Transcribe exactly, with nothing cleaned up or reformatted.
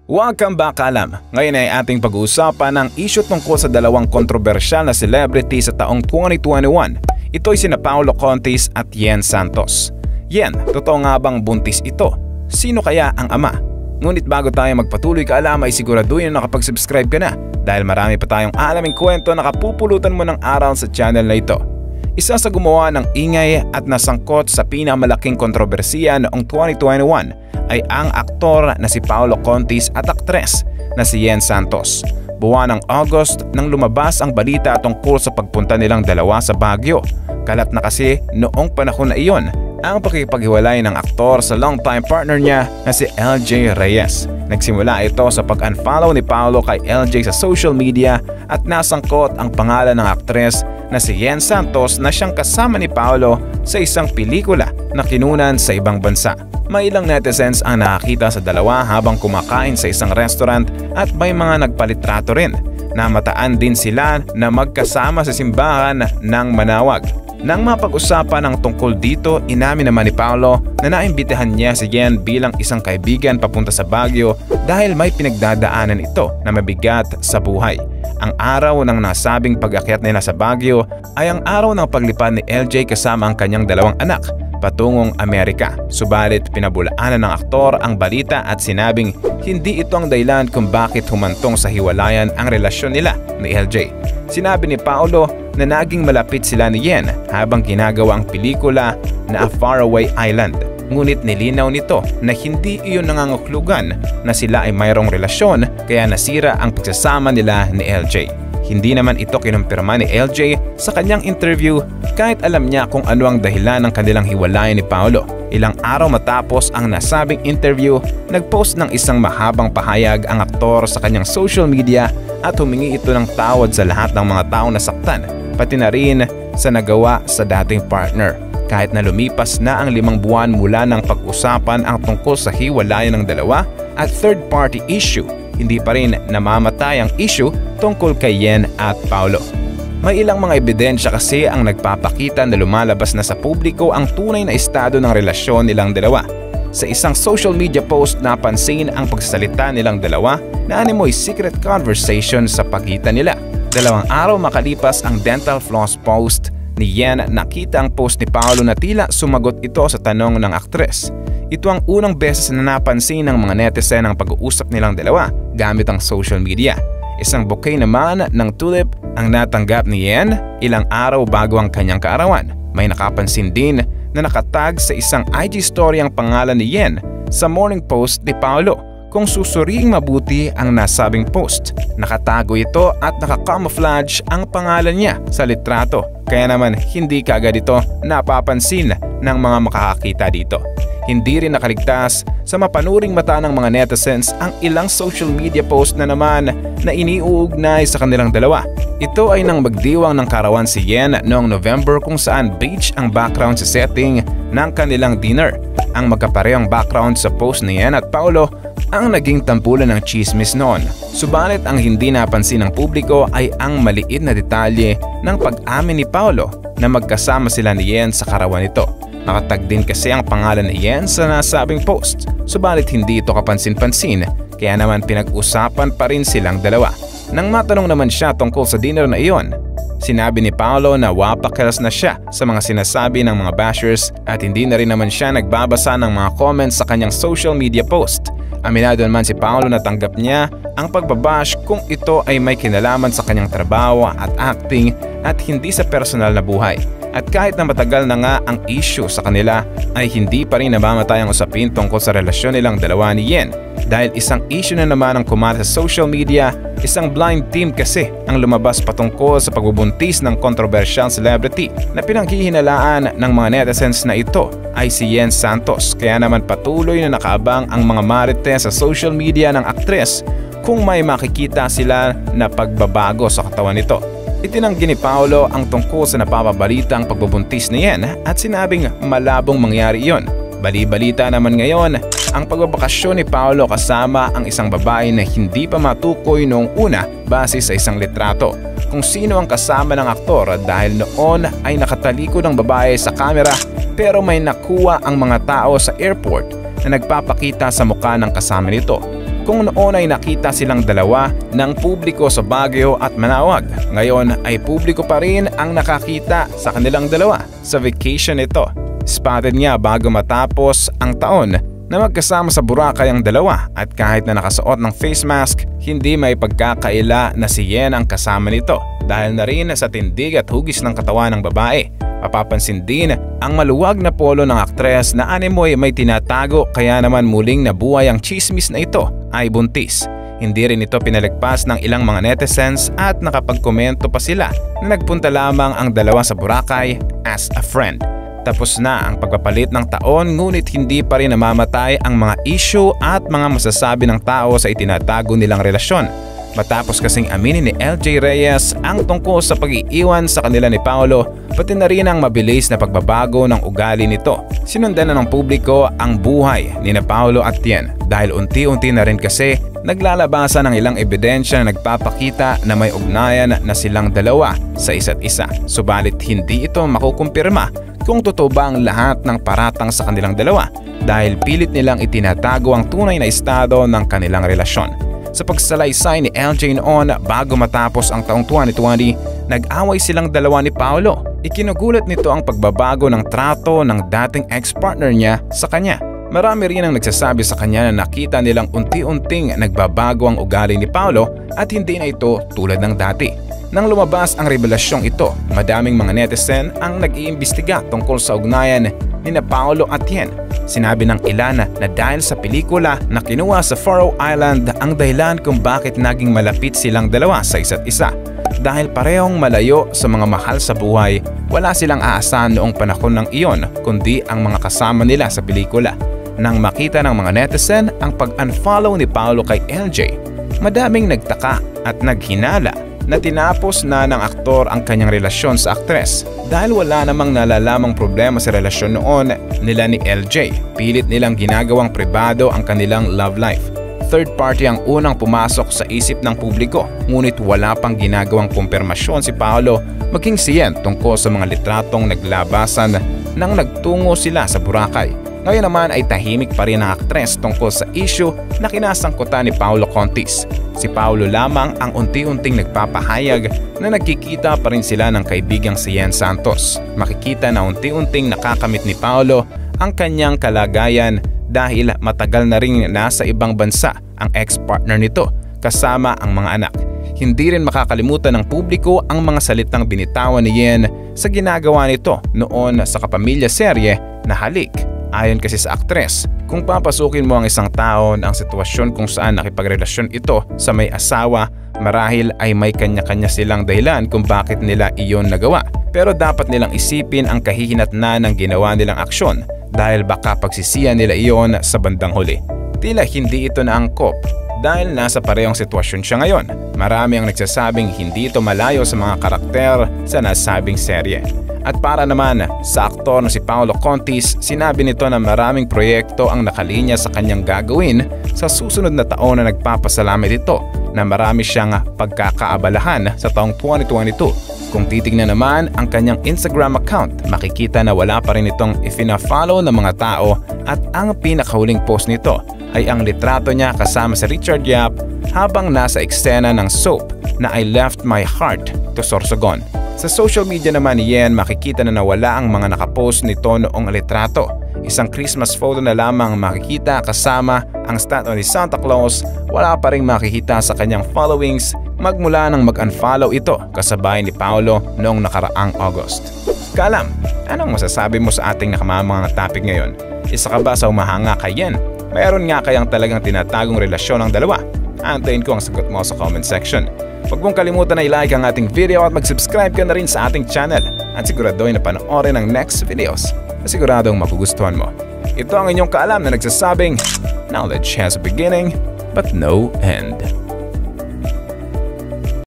Welcome back, Kaalam. Ngayon ay ating pag-uusapan ang issue tungkol sa dalawang kontrobersyal na celebrity sa taong twenty twenty-one. Ito ay sina Paolo Contis at Yen Santos. Yen, totoo nga bang buntis ito? Sino kaya ang ama? Ngunit bago tayo magpatuloy, Kaalam, ay siguraduhin na nakapag-subscribe ka na dahil marami pa tayong alaming kwento na kapupulutan mo ng aral sa channel na ito. Isa sa gumawa ng ingay at nasangkot sa pinakamalaking kontrobersiya noong twenty twenty-one ay ang aktor na si Paolo Contis at aktres na si Yen Santos. Buwan ng August nang lumabas ang balita tungkol sa pagpunta nilang dalawa sa Baguio. Kalat na kasi noong panahon na iyon ang pakikipaghiwalay ng aktor sa longtime partner niya na si L J Reyes. Nagsimula ito sa pag-unfollow ni Paolo kay L J sa social media at nasangkot ang pangalan ng aktres na si Yen Santos na siyang kasama ni Paolo sa isang pelikula na kinunan sa ibang bansa. May ilang netizens ang nakakita sa dalawa habang kumakain sa isang restaurant at may mga nagpalitrato rin. Namataan din sila na magkasama sa simbahan ng Manawag. Nang mapag-usapan ang tungkol dito, inamin naman ni Paolo na naimbitahan niya si Yen bilang isang kaibigan papunta sa Baguio dahil may pinagdadaanan ito na mabigat sa buhay. Ang araw ng nasabing pag-akyat nila sa Baguio ay ang araw ng paglipad ni L J kasama ang kanyang dalawang anak patungong Amerika. Subalit pinabulaanan ng aktor ang balita at sinabing hindi ito ang dahilan kung bakit humantong sa hiwalayan ang relasyon nila ni L J. Sinabi ni Paolo na naging malapit sila ni Yen habang ginagawa ang pelikula na A Faraway Island. Ngunit nilinaw nito na hindi iyon nangangahulugan na sila ay mayroong relasyon kaya nasira ang pagsasama nila ni L J. Hindi naman ito kinumpirma ni L J sa kanyang interview kahit alam niya kung ano ang dahilan ng kanilang hiwalayan ni Paolo. Ilang araw matapos ang nasabing interview, nagpost ng isang mahabang pahayag ang aktor sa kanyang social media at humingi ito ng tawad sa lahat ng mga taong nasaktan, pati na rin sa nagawa sa dating partner. Kahit na lumipas na ang limang buwan mula ng pag-usapan ang tungkol sa hiwalayan ng dalawa at third-party issue, hindi pa rin namamatay ang issue tungkol kay Yen at Paolo. May ilang mga ebidensya kasi ang nagpapakita na lumalabas na sa publiko ang tunay na estado ng relasyon nilang dalawa. Sa isang social media post napansin ang pagsasalita nilang dalawa na animoy secret conversation sa pagitan nila. Dalawang araw makalipas ang dental floss post ni Yen, nakita ang post ni Paolo na tila sumagot ito sa tanong ng aktres. Ito ang unang beses na napansin ng mga netizen ang pag-uusap nilang dalawa gamit ang social media. Isang bouquet naman ng tulip ang natanggap ni Yen ilang araw bago ang kanyang kaarawan. May nakapansin din na nakatag sa isang I G story ang pangalan ni Yen sa morning post ni Paolo. Kung susuriing mabuti ang nasabing post, nakatago ito at nakacamouflage ang pangalan niya sa litrato. Kaya naman hindi kaagad ito napapansin ng mga makakakita dito. Hindi rin nakaligtas sa mapanuring mata ng mga netizens ang ilang social media post na naman na iniuugnay sa kanilang dalawa. Ito ay nang magdiwang ng karawan si Yen noong November kung saan beige ang background sa setting ng kanilang dinner. Ang magkaparehong background sa post ni Yen at Paolo ang naging tampulan ng chismis noon. Subalit ang hindi napansin ng publiko ay ang maliit na detalye ng pag-amin ni Paolo na magkasama sila ni Yen sa karawan nito. Nakatag din kasi ang pangalan ni Yen sa nasabing post, subalit hindi ito kapansin-pansin kaya naman pinag-usapan pa rin silang dalawa. Nang matanong naman siya tungkol sa dinner na iyon, sinabi ni Paolo na wapakilas na siya sa mga sinasabi ng mga bashers at hindi na rin naman siya nagbabasa ng mga comments sa kanyang social media post. Aminado naman si Paolo na tanggap niya ang pagbabash kung ito ay may kinalaman sa kanyang trabaho at acting at hindi sa personal na buhay. At kahit na matagal na nga ang issue sa kanila ay hindi pa rin namamatay ang usapin tungkol sa relasyon nilang dalawa ni Yen. Dahil isang issue na naman ang kumalat sa social media, isang blind team kasi ang lumabas patungkol sa pagbubuntis ng controversial celebrity na pinaghihinalaan ng mga netizens na ito ay si Yen Santos. Kaya naman patuloy na nakaabang ang mga marites sa social media ng aktres kung may makikita sila na pagbabago sa katawan nito. Itinanggi ni Paolo ang tungkol sa napapabalitang pagbubuntis ni Yen at sinabing malabong mangyari iyon. Bali-balita naman ngayon ang pagbabakasyon ni Paolo kasama ang isang babae na hindi pa matukoy noong una base sa isang litrato kung sino ang kasama ng aktor dahil noon ay nakatalikod ang babae sa kamera pero may nakuha ang mga tao sa airport na nagpapakita sa mukha ng kasama nito. Kung noon ay nakita silang dalawa ng publiko sa Baguio at Manawag, ngayon ay publiko pa rin ang nakakita sa kanilang dalawa sa vacation ito. Spotted nga bago matapos ang taon na magkasama sa Boracay ang dalawa at kahit na nakasuot ng face mask, hindi may pagkakaila na si Yen ang kasama nito dahil na rin sa tindig at hugis ng katawan ng babae. Mapapansin din ang maluwag na polo ng aktres na animoy may tinatago kaya naman muling nabuhay ang chismis na ito ay buntis. Hindi rin ito pinalagpas ng ilang mga netizens at nakapagkomento pa sila na nagpunta lamang ang dalawa sa Boracay as a friend. Tapos na ang pagpapalit ng taon ngunit hindi pa rin namamatay ang mga issue at mga masasabi ng tao sa itinatago nilang relasyon. Matapos kasing aminin ni L J Reyes ang tungkol sa pag-iiwan sa kanila ni Paolo, pati na rin ang mabilis na pagbabago ng ugali nito. Sinundan na ng publiko ang buhay ni na Paolo at Yen dahil unti-unti na rin kasi naglalabasan ng ilang ebidensya na nagpapakita na may ugnayan na silang dalawa sa isa't isa. Subalit hindi ito makukumpirma kung totoo ba ang lahat ng paratang sa kanilang dalawa dahil pilit nilang itinatago ang tunay na estado ng kanilang relasyon. Sa pagsalaysay ni L J noon bago matapos ang taong twenty twenty, nag-away silang dalawa ni Paolo. Ikinugulat nito ang pagbabago ng trato ng dating ex-partner niya sa kanya. Marami rin ang nagsasabi sa kanya na nakita nilang unti-unting nagbabago ang ugali ni Paolo at hindi na ito tulad ng dati. Nang lumabas ang revelasyong ito, madaming mga netizen ang nag-iimbestiga tungkol sa ugnayan ni na Paolo at Yen. Sinabi ng ilan na dahil sa pelikula na kinuha sa Faroe Island ang dahilan kung bakit naging malapit silang dalawa sa isa't isa. Dahil parehong malayo sa mga mahal sa buhay, wala silang aasahan noong panahon ng iyon kundi ang mga kasama nila sa pelikula. Nang makita ng mga netizen ang pag-unfollow ni Paolo kay L J, madaming nagtaka at naghinala na tinapos na ng aktor ang kanyang relasyon sa aktres dahil wala namang nalalamang problema sa relasyon noon nila ni L J. Pilit nilang ginagawang pribado ang kanilang love life. Third party ang unang pumasok sa isip ng publiko ngunit wala pang ginagawang kumpirmasyon si Paolo maging si Yen tungkol sa mga litratong naglabasan nang nagtungo sila sa Boracay. Ngayon naman ay tahimik pa rin ang aktres tungkol sa issue na kinasangkutan ni Paolo Contis. Si Paolo lamang ang unti-unting nagpapahayag na nagkikita pa rin sila ng kaibigang si Yen Santos. Makikita na unti-unting nakakamit ni Paolo ang kanyang kalagayan dahil matagal na rin nasa ibang bansa ang ex-partner nito kasama ang mga anak. Hindi rin makakalimutan ng publiko ang mga salitang binitawan ni Yen sa ginagawa nito noon sa kapamilya serye na Halik. Ayon kasi sa aktres, kung papasukin mo ang isang tao ang sitwasyon kung saan nakipagrelasyon ito sa may asawa, marahil ay may kanya-kanya silang dahilan kung bakit nila iyon nagawa. Pero dapat nilang isipin ang kahihinatnan ng ginawa nilang aksyon dahil baka pagsisiyan nila iyon sa bandang huli. Tila hindi ito naangkop dahil nasa parehong sitwasyon siya ngayon. Marami ang nagsasabing hindi ito malayo sa mga karakter sa nasabing serye. At para naman sa aktor na si Paolo Contis, sinabi nito na maraming proyekto ang nakalinya sa kanyang gagawin sa susunod na taon na nagpapasalamat ito na marami siyang pagkakaabalahan sa taong twenty twenty-two. Kung titignan naman ang kanyang Instagram account, makikita na wala pa rin itong ifina-follow ng mga tao at ang pinakahuling post nito ay ang litrato niya kasama si Richard Yap habang nasa eksena ng soap na I Left My Heart to Sorsogon. Sa social media naman ni Yen, makikita na nawala ang mga nakapost nito noong litrato. Isang Christmas photo na lamang makikita kasama ang statue ni Santa Claus. Wala pa ring makikita sa kanyang followings magmula nang mag-unfollow ito kasabay ni Paolo noong nakaraang August. Kaalam, anong masasabi mo sa ating nakamamang topic ngayon? Isa ka ba sa umahanga kay Yen? Mayroon nga kayang talagang tinatagong relasyon ng dalawa? Antayin ko ang sagot mo sa comment section. Huwag mong kalimutan na i-like ang ating video at mag-subscribe ka na rin sa ating channel at siguraduhin na panoorin ang next videos na siguradong magugustuhan mo. Ito ang inyong Kaalam na nagsasabing, knowledge has a beginning but no end.